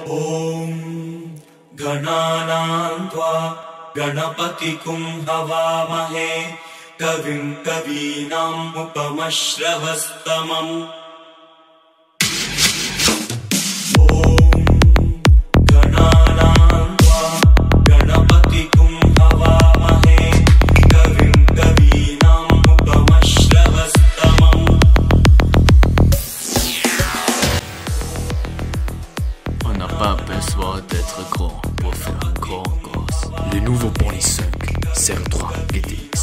ॐ गणानां त्वा गणपतिगुं हवामहे कविं कवीनाम् उपमश्रवस्तमम् On n'a pas besoin d'être grand pour faire un grand gosse. Le nouveau Pony 5, 03 GTX.